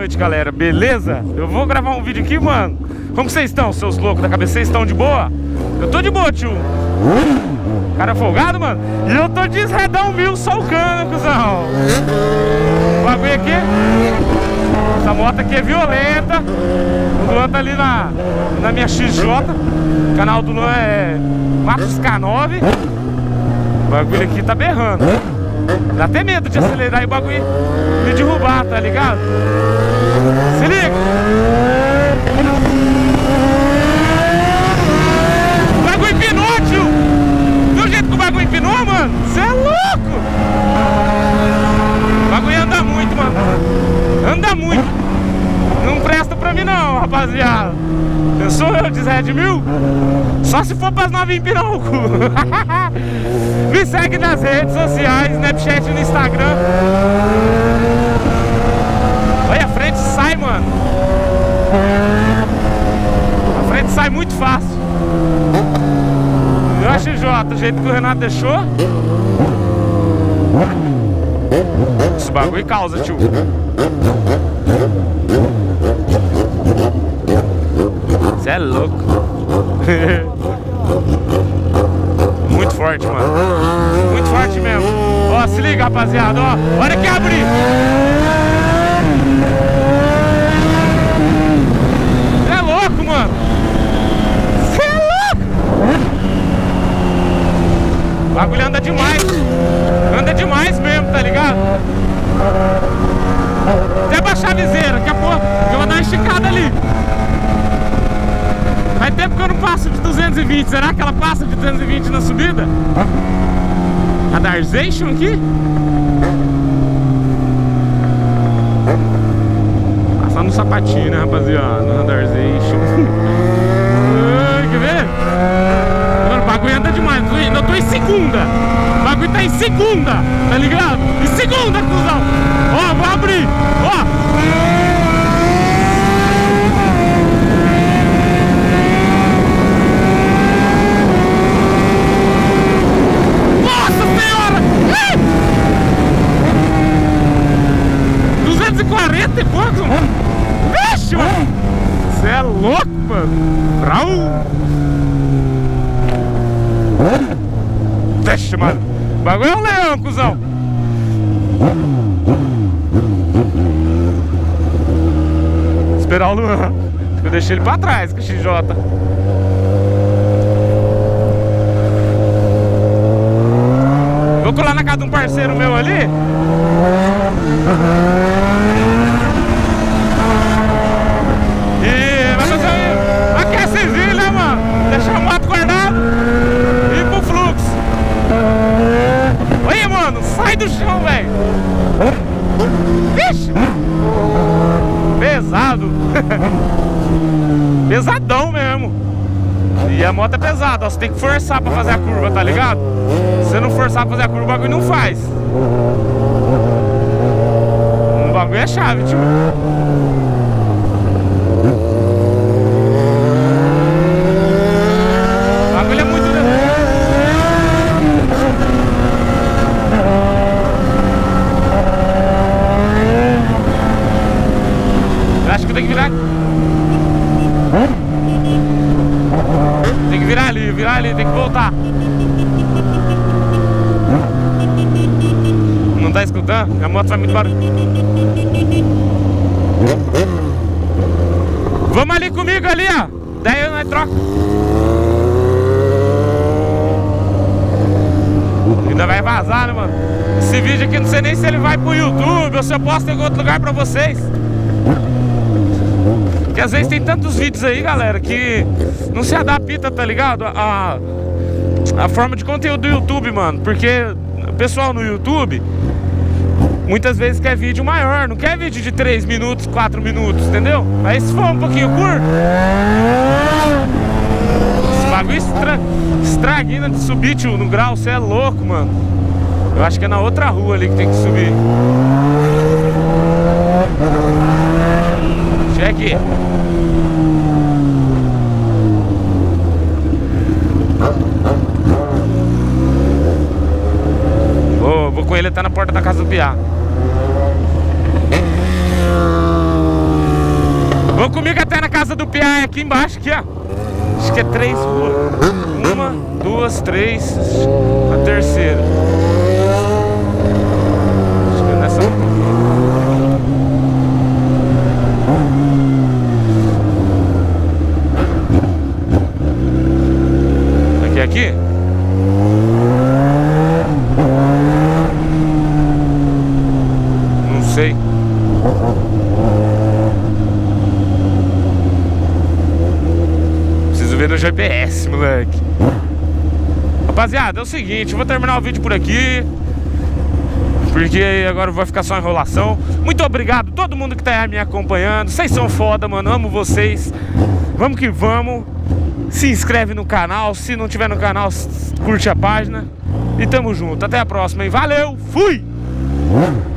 noite, galera, beleza? Eu vou gravar um vídeo aqui, mano. Como vocês estão, seus loucos da cabeça? Vocês estão de boa? Eu tô de boa, tio. Cara folgado, mano. E eu tô desredão mil só o cano, cuzão. O bagulho aqui. Essa moto aqui é violenta. O Luan tá ali na minha XJ. O canal do Luan é Matos K9. O bagulho aqui tá berrando. Dá até medo de acelerar e o bagulho me derrubar, tá ligado? Se liga! O bagulho empinou, tio! Do jeito que o bagulho empinou, mano? Você é louco! O bagulho anda muito, mano. Anda muito. Não presta pra mim não, rapaziada. Eu sou eu de Red 1000. Só se for pras novinhas empinar o cu. Me segue nas redes sociais, Snapchat e no Instagram. Olha, a frente sai, mano. A frente sai muito fácil. Eu acho, Jota, o jeito que o Renato deixou. Esse bagulho causa, tio. Você é louco. Muito forte, mano. Muito forte mesmo. Ó, se liga, rapaziada, ó. Olha que abrir. Você é louco, mano. Você é louco. O bagulho anda demais. Anda demais mesmo, tá ligado? Até baixar a viseira, daqui a pouco eu vou dar uma esticada ali. Faz tempo que eu não passo de 220. Será que ela passa de 220 na subida? A Darzation aqui? Passando no sapatinho, né, rapaziada? Na Darzation. Quer ver? Mano, o bagulho anda demais. Eu tô em segunda. O bagulho tá em segunda, tá ligado? Em segunda, cuzão. Ó, vou abrir. Ó. Nossa senhora! 240 e pouco, mano. Vixe, mano. Você é louco, mano. Brau. Vixe, mano. O bagulho é um leão, cuzão. Esperar o Luan. Eu deixei ele pra trás com o XJ. Vou colar na casa de um parceiro meu ali. E vai fazer aí. Aquecezinho, né, mano? Deixar o mato guardado e ir pro fluxo. Olha, mano, sai do chão, velho. Vixe! Pesado. Pesadão mesmo. E a moto é pesada, ó. Você tem que forçar pra fazer a curva, tá ligado? Se você não forçar pra fazer a curva, o bagulho não faz. O bagulho é chave, tio. O bagulho é muito... Eu acho que eu tenho que virar... Tem que virar ali, tem que voltar. Não tá escutando? A moto vai muito barulho. Vamos ali comigo ali, ó. Daí nós troca. Ainda vai vazar, né, mano? Esse vídeo aqui não sei nem se ele vai pro YouTube ou se eu posto em algum outro lugar pra vocês. Porque às vezes tem tantos vídeos aí, galera, que não se adapta, tá ligado? A forma de conteúdo do YouTube, mano. Porque o pessoal no YouTube muitas vezes quer vídeo maior, não quer vídeo de 3 minutos, 4 minutos, entendeu? Aí se for um pouquinho curto, esse bagulho estraguina de subir, tio, no grau, você é louco, mano. Eu acho que é na outra rua ali que tem que subir. Cheque. Vou com ele até na porta da casa do Piá. comigo até na casa do Piá, aqui embaixo, aqui, ó. Acho que é 3 ruas. 1, 2, 3. A terceira. Acho que é nessa. Aqui? Não sei. Preciso ver no GPS, moleque. Rapaziada, é o seguinte, eu vou terminar o vídeo por aqui, porque agora vai ficar só enrolação. Muito obrigado a todo mundo que tá me acompanhando. Vocês são foda, mano, amo vocês. Vamos que vamos. Se inscreve no canal, se não tiver no canal, curte a página. E tamo junto, até a próxima, hein? Valeu, fui!